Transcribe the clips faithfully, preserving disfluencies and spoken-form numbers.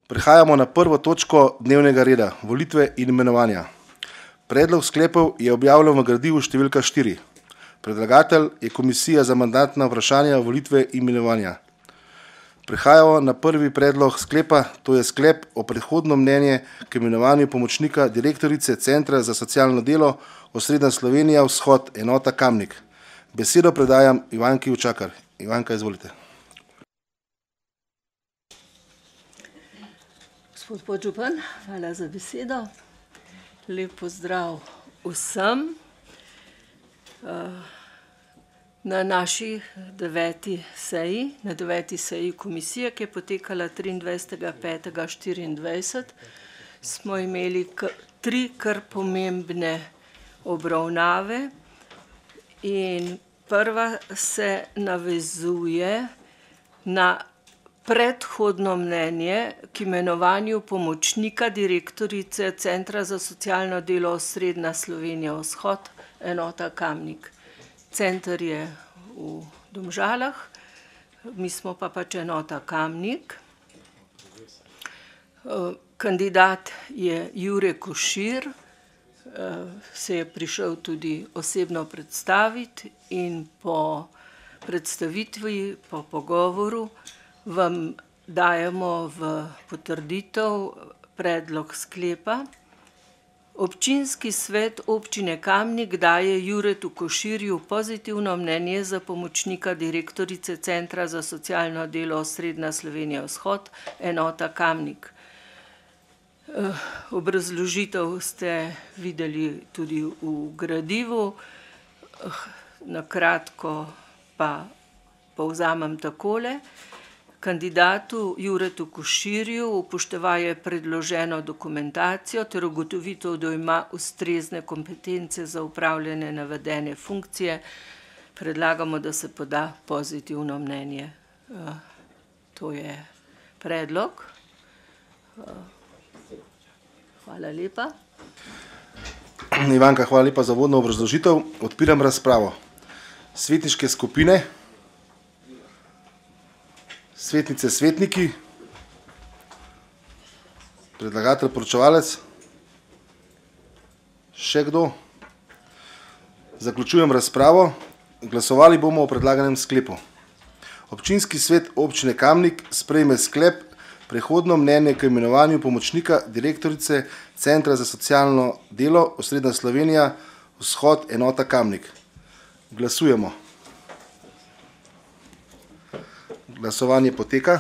Prehajamo na prvo točko dnevnega reda, volitve in imenovanja. Predlog sklepov je objavljen v gradivu številka štiri. Predlagatelj je Komisija za mandatna vprašanja, volitve in imenovanja. Prehajamo na prvi predlog sklepa, to je sklep o predhodno mnenje k imenovanju pomočnika direktorice Centra za socialno delo Osrednja Slovenija vzhod, enota Kamnik. Besedo predajam Ivanki Učakar. Ivanka, izvolite. Gospod podžupan, hvala za besedo. Lep pozdrav vsem. Na naši deveti seji, na deveti seji komisije, ki je potekala triindvajsetega petega štiriindvajset, smo imeli tri kar pomembne obravnave in prva se navezuje na predhodno mnenje k imenovanju pomočnika direktorice Centra za socialno delo Osrednja Slovenija vzhod, enota Kamnik. Center je v Domžalah, mi smo pa pač enota Kamnik. Kandidat je Jure Košir, se je prišel tudi osebno predstaviti in po predstavitvi, po pogovoru vam dajemo v potrditev predlog sklepa. Občinski svet občine Kamnik daje Juretu Koširju pozitivno mnenje za pomočnika direktorice Centra za socialno delo Osrednja Slovenija vzhod, enota Kamnik. Obrazložitev ste videli tudi v gradivu, na kratko pa povzamem takole. Kandidatu Juretu Koširju upoštevaje predloženo dokumentacijo ter ugotovitev, da ima ustrezne kompetence za upravljanje navedene funkcije. Predlagamo, da se poda pozitivno mnenje. To je predlog. Hvala lepa. Ivanka, hvala lepa za vodno obrazložitev. Odpiram razpravo. Svetniške skupine. Svetnice, svetniki, predlagatelj, poročevalec, še kdo? Zaključujem razpravo. Glasovali bomo o predlaganem sklepu. Občinski svet občine Kamnik sprejme sklep prehodno mnenje k imenovanju pomočnika direktorice Centra za socialno delo Osrednja Slovenija vzhod, enota Kamnik. Glasujemo. Glasovanje poteka.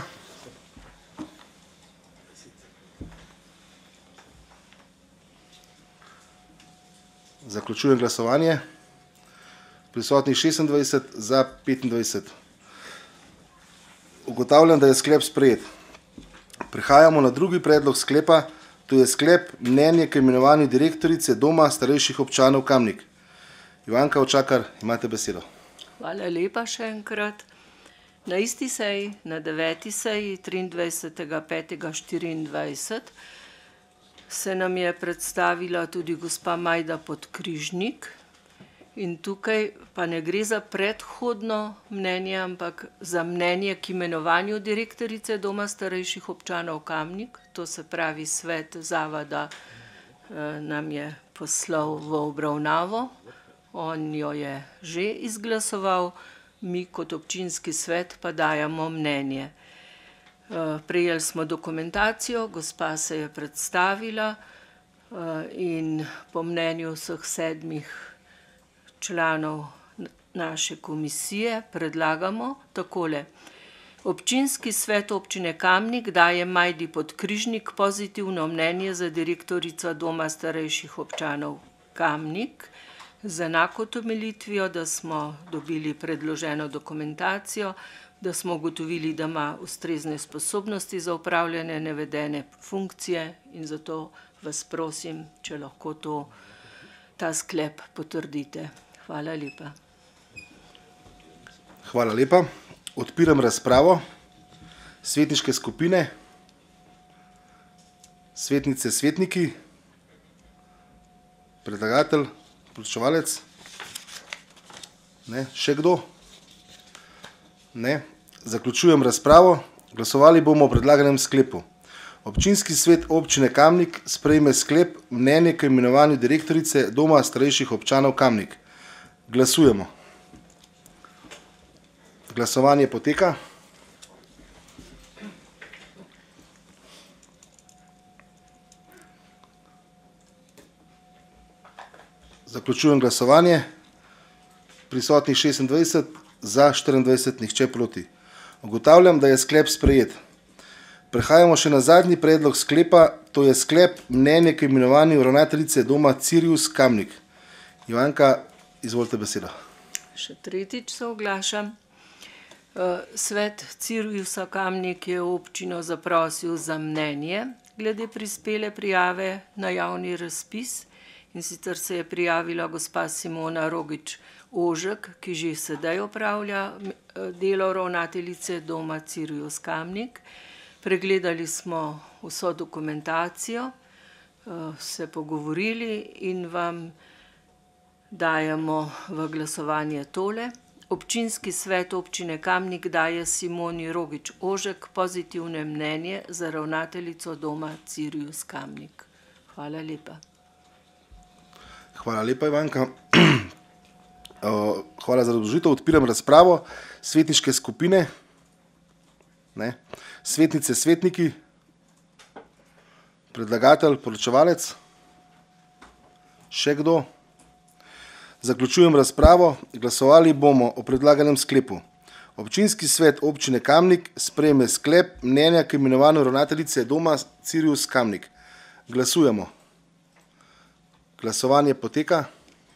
Zaključujem glasovanje. Prisotnih šestindvajset, za petindvajset. Ugotavljam, da je sklep sprejet. Prehajamo na drugi predlog sklepa, to je sklep mnenje k imenovanju direktorice Doma starejših občanov Kamnik. Ivanka Učakar, imate besedo. Hvala lepa še enkrat. Na isti seji, na deveti seji, triindvajsetega petega štiriindvajset, se nam je predstavila tudi gospa Majda Podkrižnik in tukaj pa ne gre za predhodno mnenje, ampak za mnenje k imenovanju direktorice Doma starejših občanov Kamnik, to se pravi svet zavoda nam je poslal v obravnavo, on jo je že izglasoval, mi kot občinski svet pa dajemo mnenje. Prejeli smo dokumentacijo, gospa se je predstavila in po mnenju vseh sedmih članov naše komisije predlagamo takole. Občinski svet občine Kamnik daje Majdi Podkrižnik pozitivno mnenje za direktorico Doma starejših občanov Kamnik, z enako utemeljitvijo, da smo dobili predloženo dokumentacijo, da smo ugotovili, da ima ustrezne sposobnosti za upravljanje navedene funkcije in zato vas prosim, če lahko to, ta sklep potrdite. Hvala lepa. Hvala lepa. Odpiram razpravo. Svetniške skupine, svetnice, svetniki, predlagatelj, poročevalec. Ne, še kdo? Ne. Zaključujem razpravo. Glasovali bomo o predlaganem sklepu. Občinski svet občine Kamnik sprejme sklep mnenje k imenovanju direktorice Doma starejših občanov Kamnik. Glasujemo. Glasovanje poteka. Zaključujem glasovanje. Prisotnih šestindvajset, za štiriindvajset, nihče proti. Ugotavljam, da je sklep sprejet. Prehajamo še na zadnji predlog sklepa, to je sklep mnenje k imenovanju ravnateljice Doma Cirius Kamnik. Ivanka, izvolite besedo. Še tretjič se oglašam. Svet Ciriusa Kamnik je občino zaprosil za mnenje glede prispele prijave na javni razpis, in sicer se je prijavila gospa Simona Rogič Ožek, ki že sedaj opravlja delo ravnateljice Doma Cirius Kamnik. Pregledali smo vso dokumentacijo, se pogovorili in vam dajemo v glasovanje tole. Občinski svet občine Kamnik daje Simoni Rogič Ožek pozitivne mnenje za ravnateljico Doma Cirius Kamnik. Hvala lepa. Hvala lepa, Ivanka. Hvala za razložitev. Odpiram razpravo. Svetniške skupine. Ne. Svetnice, svetniki. Predlagatelj, poročevalec. Še kdo? Zaključujem razpravo. Glasovali bomo o predlaganem sklepu. Občinski svet občine Kamnik sprejme sklep mnenja k imenovanju ravnateljice Doma Cirius Kamnik. Glasujemo. Glasovanje poteka.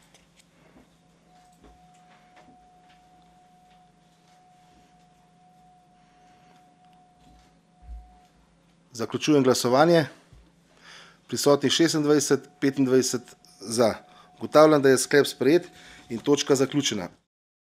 Zaključujem glasovanje. Prisotnih šestindvajset, petindvajset za. Ugotavljam, da je sklep sprejet in točka zaključena.